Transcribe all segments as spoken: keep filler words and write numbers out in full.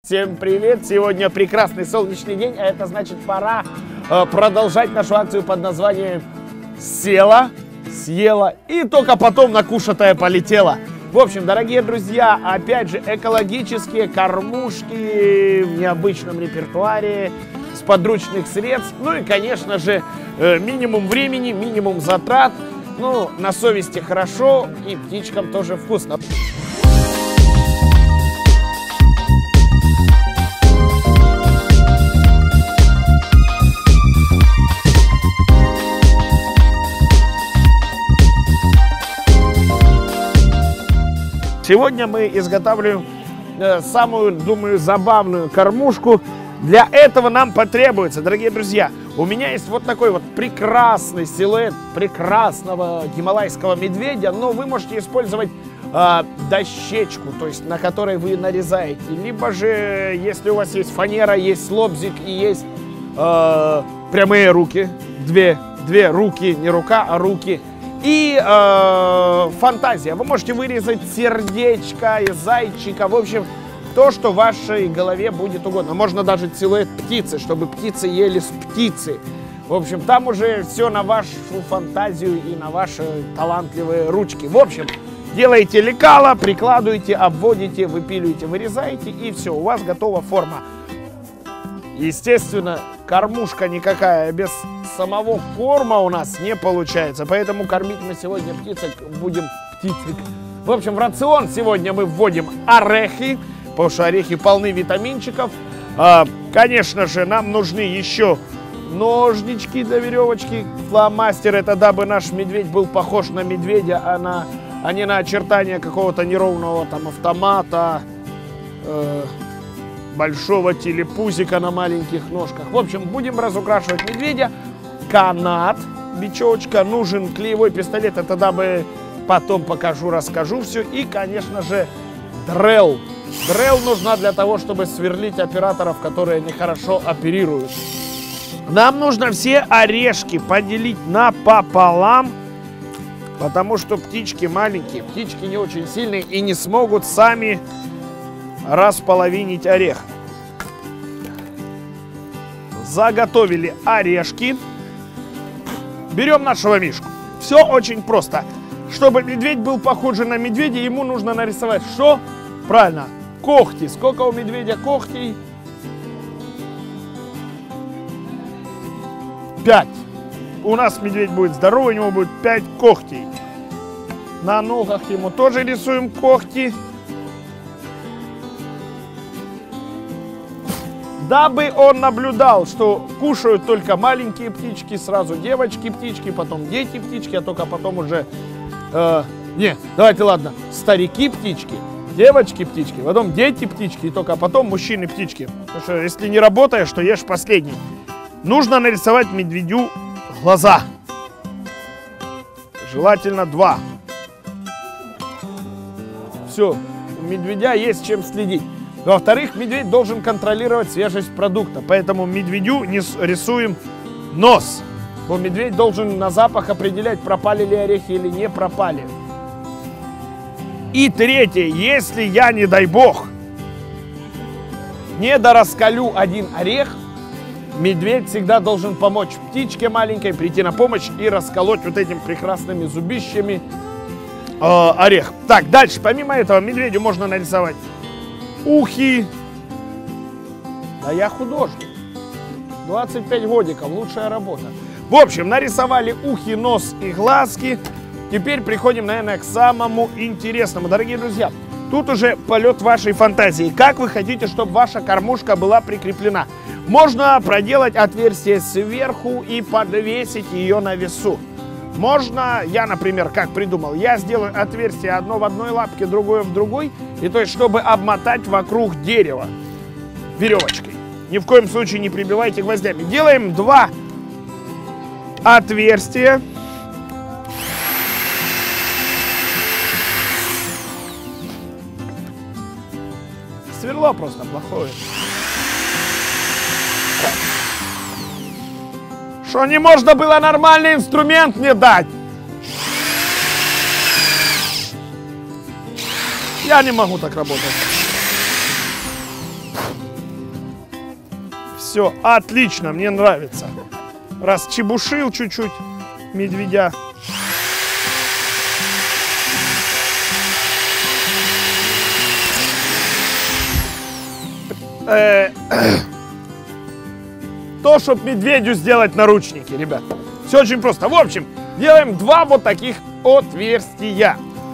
Всем привет! Сегодня прекрасный солнечный день, а это значит, пора э, продолжать нашу акцию под названием «Села, съела и только потом накушатая полетела». В общем, дорогие друзья, опять же, экологические кормушки в необычном репертуаре, с подручных средств, ну и, конечно же, э, минимум времени, минимум затрат. Ну, на совести хорошо и птичкам тоже вкусно. Сегодня мы изготавливаем э, самую, думаю, забавную кормушку. Для этого нам потребуется, дорогие друзья, у меня есть вот такой вот прекрасный силуэт прекрасного гималайского медведя, но вы можете использовать э, дощечку, то есть на которой вы нарезаете. Либо же, если у вас есть фанера, есть лобзик и есть э, прямые руки, две, две руки, не рука, а руки. И э, фантазия. Вы можете вырезать сердечко, зайчика, в общем, то, что вашей голове будет угодно. Можно даже силуэт птицы, чтобы птицы ели с птицы. В общем, там уже все на вашу фантазию и на ваши талантливые ручки. В общем, делаете лекало, прикладываете, обводите, выпиливаете, вырезаете, и все, у вас готова форма. Естественно, кормушка никакая без самого корма у нас не получается, поэтому кормить мы сегодня птицек будем птицек. В общем, в рацион сегодня мы вводим орехи, потому что орехи полны витаминчиков. А, конечно же, нам нужны еще ножнички для веревочки, фломастер, это дабы наш медведь был похож на медведя, а, на, а не на очертания какого-то неровного там автомата, э, большого телепузика на маленьких ножках. В общем, будем разукрашивать медведя. Канат, бичевочка, нужен клеевой пистолет, это дабы потом покажу, расскажу все. И, конечно же, дрелл. Дрелл нужна для того, чтобы сверлить операторов, которые нехорошо оперируют. Нам нужно все орешки поделить напополам, потому что птички маленькие, птички не очень сильные и не смогут сами располовинить орех. Заготовили орешки. Берем нашего мишку. Все очень просто. Чтобы медведь был похож на медведя, ему нужно нарисовать что? Правильно, когти. Сколько у медведя когтей? Пять. У нас медведь будет здоровый, у него будет пять когтей. На ногах ему тоже рисуем когти. Дабы он наблюдал, что кушают только маленькие птички, сразу девочки птички, потом дети птички, а только потом уже... Э, не, давайте, ладно, старики птички, девочки птички, потом дети птички, и только потом мужчины птички. Потому что если не работаешь, то ешь последний. Нужно нарисовать медведю глаза. Желательно два. Все, у медведя есть чем следить. Во-вторых, медведь должен контролировать свежесть продукта, поэтому медведю не рисуем нос. Бо медведь должен на запах определять, пропали ли орехи или не пропали. И третье, если я, не дай бог, не дораскалю один орех, медведь всегда должен помочь птичке маленькой, прийти на помощь и расколоть вот этими прекрасными зубищами э, орех. Так, дальше, помимо этого, медведю можно нарисовать ухи. Да я художник. двадцать пять годиков, лучшая работа. В общем, нарисовали ухи, нос и глазки. Теперь приходим, наверное, к самому интересному. Дорогие друзья, тут уже полет вашей фантазии. Как вы хотите, чтобы ваша кормушка была прикреплена? Можно проделать отверстие сверху и подвесить ее на весу. Можно, я, например, как придумал, я сделаю отверстие одно в одной лапке, другое в другой, и то есть, чтобы обмотать вокруг дерева веревочкой. Ни в коем случае не прибивайте гвоздями. Делаем два отверстия. Сверло просто плохое. Что не можно было нормальный инструмент мне дать? Я не могу так работать. Все, отлично, мне нравится. Расчебушил чуть-чуть медведя. Э, то, чтобы медведю сделать наручники, ребят. Все очень просто. В общем, делаем два вот таких отверстия.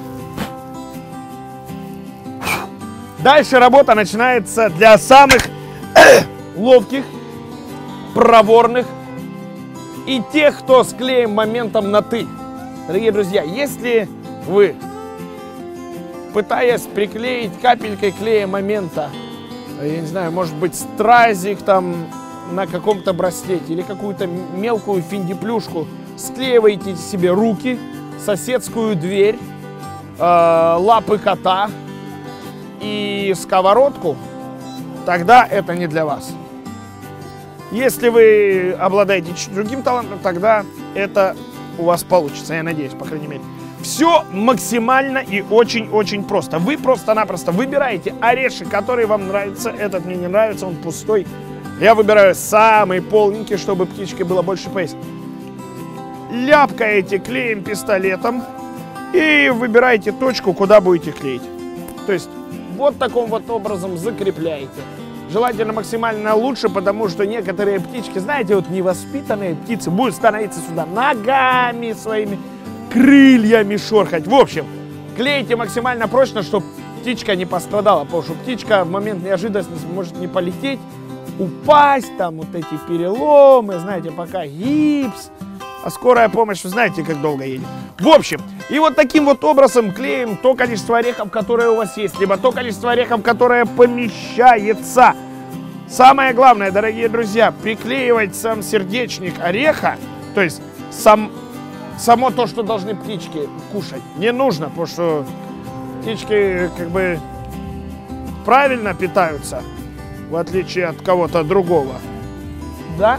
Дальше работа начинается для самых ловких, проворных и тех, кто с клеем моментом на «ты». Дорогие друзья, если вы, пытаясь приклеить капелькой клея момента, я не знаю, может быть, стразик там на каком-то браслете или какую-то мелкую финдиплюшку, склеиваете себе руки, соседскую дверь, э, лапы кота и сковородку, тогда это не для вас. Если вы обладаете чуть другим талантом, тогда это у вас получится, я надеюсь, по крайней мере. Все максимально и очень-очень просто. Вы просто-напросто выбираете орешек, который вам нравится. Этот мне не нравится, он пустой. Я выбираю самый полненький, чтобы птичке было больше поесть. Ляпкаете клеем пистолетом и выбираете точку, куда будете клеить. То есть вот таким вот образом закрепляете. Желательно максимально лучше, потому что некоторые птички, знаете, вот невоспитанные птицы будут становиться сюда ногами своими, крыльями шорхать. В общем, клейте максимально прочно, чтобы птичка не пострадала, потому что птичка в момент неожиданности может не полететь, упасть, там вот эти переломы, знаете, пока гипс, а скорая помощь, вы знаете, как долго едет. В общем, и вот таким вот образом клеим то количество орехов, которое у вас есть, либо то количество орехов, которое помещается. Самое главное, дорогие друзья, приклеивать сам сердечник ореха, то есть сам... Само то, что должны птички кушать, не нужно, потому что птички как бы правильно питаются, в отличие от кого-то другого. Да?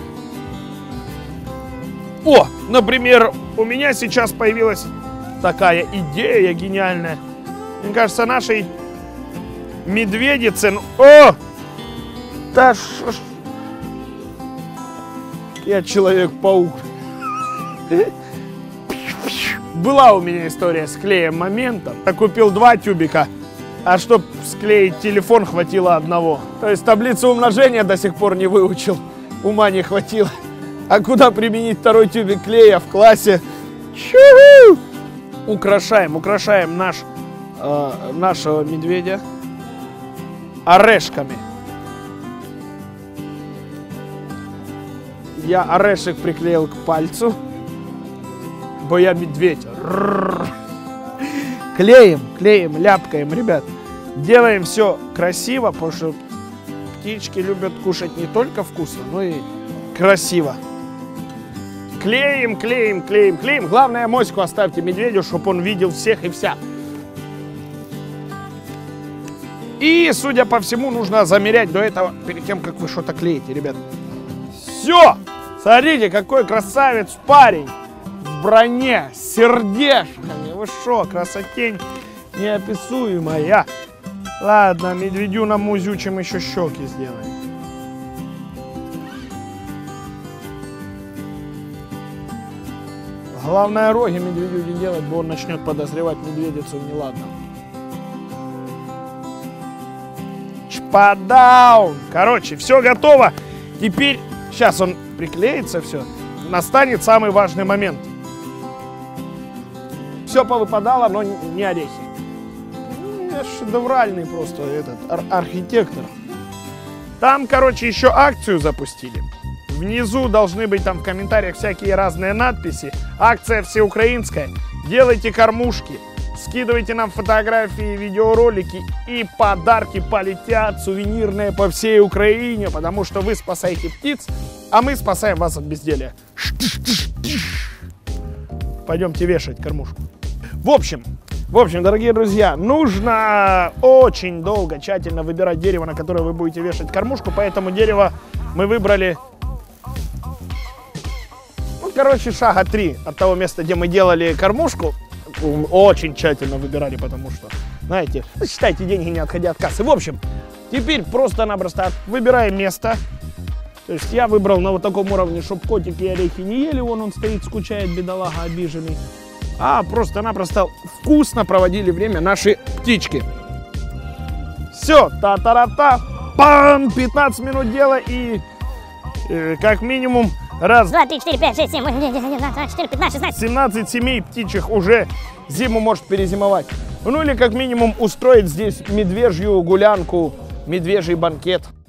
О, например, у меня сейчас появилась такая идея гениальная. Мне кажется, нашей медведице... Ну, о! Да ш... Я Человек-паук. Была у меня история с клеем моментом. Я купил два тюбика, а чтобы склеить телефон, хватило одного. То есть таблицу умножения до сих пор не выучил. Ума не хватило. А куда применить второй тюбик клея в классе? Чу-ху! Украшаем, украшаем наш, э, нашего медведя орешками. Я орешек приклеил к пальцу. Бо я медведь. Клеим, клеим, ляпкаем, ребят. Делаем все красиво, потому что птички любят кушать не только вкусно, но и красиво. Клеим, клеим, клеим, клеим. Главное, моську оставьте медведю, чтобы он видел всех и вся. И, судя по всему, нужно замерять до этого, перед тем, как вы что-то клеите, ребят. Все! Смотрите, какой красавец парень! В броне, с сердечками. Вы шо, красотень неописуемая. Ладно, медведю на музючим еще щеки сделаем. Главное, роги медведю не делать, бо он начнет подозревать медведицу в неладном. Чпадаун. Короче, все готово. Теперь, сейчас он приклеится, все. Настанет самый важный момент. Все повыпадало, но не орехи. Я шедевральный просто этот ар архитектор. Там, короче, еще акцию запустили. Внизу должны быть там в комментариях всякие разные надписи. Акция всеукраинская. Делайте кормушки. Скидывайте нам фотографии, видеоролики, и подарки полетят сувенирные по всей Украине, потому что вы спасаете птиц, а мы спасаем вас от безделия. Пойдемте вешать кормушку. В общем, в общем, дорогие друзья, нужно очень долго, тщательно выбирать дерево, на которое вы будете вешать кормушку, поэтому дерево мы выбрали, ну, короче, шага три от того места, где мы делали кормушку. Очень тщательно выбирали, потому что, знаете, считайте деньги, не отходя от кассы. В общем, теперь просто-напросто выбираем место, То есть я выбрал на вот таком уровне, чтобы котики и орехи не ели. Вон он стоит, скучает, бедолага, обиженный. А просто-напросто вкусно проводили время наши птички. Все, та-та-ра-та, пам, пятнадцать минут дела и э, как минимум раз, два, три, четыре, пять, шесть, семь, восемь, девять, десять, четыре, пятнадцать, шестнадцать. семнадцать семей птичьих уже зиму может перезимовать. Ну или как минимум устроить здесь медвежью гулянку, медвежий банкет.